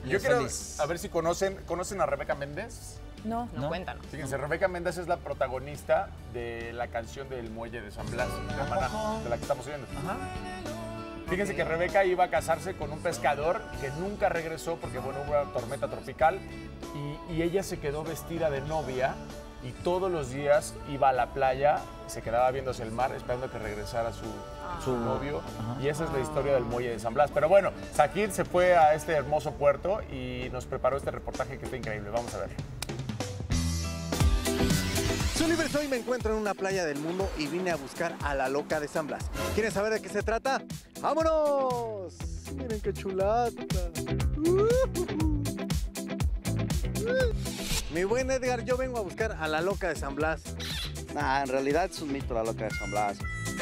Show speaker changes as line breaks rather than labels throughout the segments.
Yo quiero a ver si conocen a Rebeca Méndez.
No, cuéntanos.
Fíjense, Rebeca Méndez es la protagonista de la canción del Muelle de San Blas, de la que estamos oyendo.
Ajá.
Fíjense que Rebeca iba a casarse con un pescador que nunca regresó porque, bueno, hubo una tormenta tropical y ella se quedó vestida de novia y todos los días iba a la playa, se quedaba viendo hacia el mar esperando que regresara su novio. Y esa es la historia del Muelle de San Blas. Pero bueno, Zakir se fue a este hermoso puerto y nos preparó este reportaje que está increíble. Vamos a ver.
Soy Libre, hoy me encuentro en una playa del mundo y vine a buscar a la loca de San Blas. ¿Quieren saber de qué se trata? ¡Vámonos! Miren qué chulada. Mi buen Edgar, yo vengo a buscar a la loca de San Blas.
Nah, en realidad es un mito la loca de San Blas.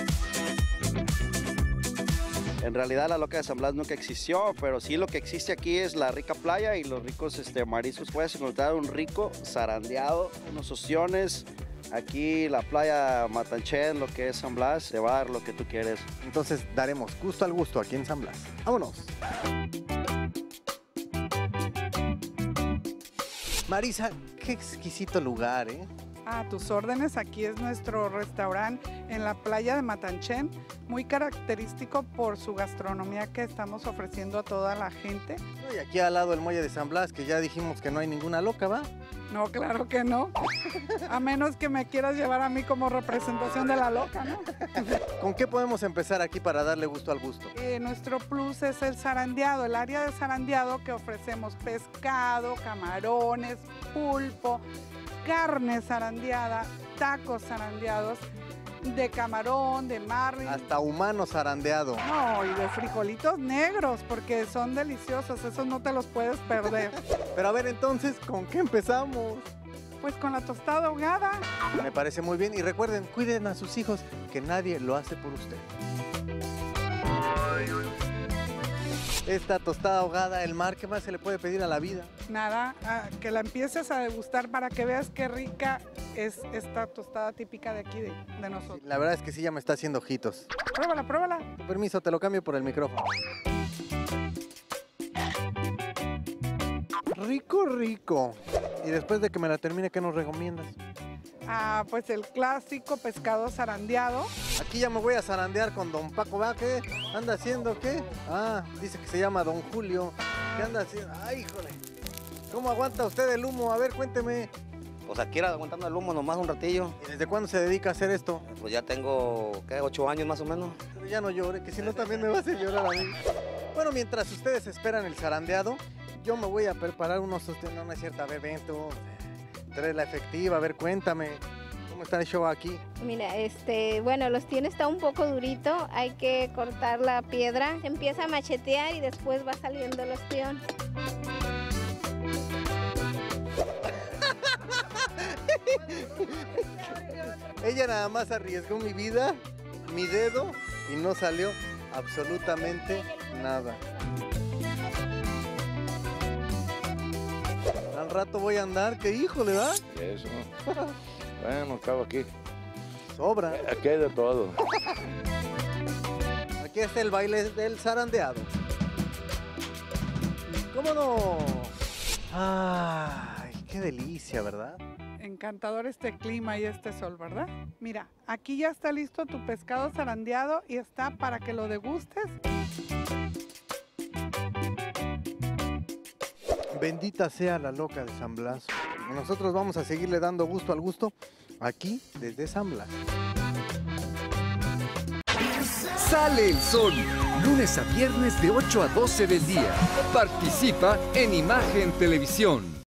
En realidad la loca de San Blas nunca existió, pero sí lo que existe aquí es la rica playa y los ricos mariscos. Puedes encontrar un rico zarandeado, unos ostiones. Aquí la playa Matanchen, lo que es San Blas, te va a dar lo que tú quieres.
Entonces daremos gusto al gusto aquí en San Blas. ¡Vámonos! Marisa, qué exquisito lugar, ¿eh?
A tus órdenes, aquí es nuestro restaurante en la playa de Matanchen, muy característico por su gastronomía que estamos ofreciendo a toda la gente.
Y aquí al lado el Muelle de San Blas, que ya dijimos que no hay ninguna loca, ¿va?
No, claro que no, a menos que me quieras llevar a mí como representación de la loca, ¿no?
¿Con qué podemos empezar aquí para darle gusto al gusto?
Nuestro plus es el zarandeado, el área de zarandeado que ofrecemos pescado, camarones, pulpo, carne zarandeada, tacos zarandeados, de camarón, de marlin.
Hasta humano zarandeado.
No, y de frijolitos negros, porque son deliciosos, esos no te los puedes perder.
Pero a ver, entonces, ¿con qué empezamos?
Pues con la tostada ahogada.
Me parece muy bien. Y recuerden, cuiden a sus hijos, que nadie lo hace por usted. Esta tostada ahogada, el mar, ¿qué más se le puede pedir a la vida?
Nada, que la empieces a degustar para que veas qué rica es esta tostada típica de aquí, de nosotros.
La verdad es que sí, ya me está haciendo ojitos.
Pruébala, pruébala.
Permiso, te lo cambio por el micrófono. Rico, rico. Y después de que me la termine, ¿qué nos recomiendas?
Pues el clásico pescado zarandeado.
Aquí ya me voy a zarandear con don Paco, ¿va? ¿Qué anda haciendo? ¿Qué? Dice que se llama don Julio. ¿Qué anda haciendo? ¡Ay, híjole! ¿Cómo aguanta usted el humo? A ver, cuénteme.
Pues aquí era aguantando el humo nomás un ratillo.
¿Y desde cuándo se dedica a hacer esto?
Pues ya tengo, ¿qué? 8 años más o menos.
Pero ya no llore, que si no también me va a hacer llorar a mí. Bueno, mientras ustedes esperan el zarandeado, yo me voy a preparar unos sostenes. No es cierto, a ver, ven tú. Traes la efectiva, a ver, cuéntame. ¿Cómo está el show aquí?
Mira, bueno, el ostión está un poco durito, hay que cortar la piedra, empieza a machetear y después va saliendo el ostión.
Ella nada más arriesgó mi vida, mi dedo, y no salió absolutamente nada. Al rato voy a andar, que híjole, ¿va?
Eso. Bueno, acabo aquí.
Sobra.
Aquí hay de todo.
Aquí está el baile del zarandeado. ¿Cómo no? Ay, qué delicia, ¿verdad?
Encantador este clima y este sol, ¿verdad? Mira, aquí ya está listo tu pescado zarandeado y está para que lo degustes.
Bendita sea la loca de San Blas. Nosotros vamos a seguirle dando gusto al gusto aquí desde San Blas.
Sale el sol, lunes a viernes de 8 a 12 del día. Participa en Imagen Televisión.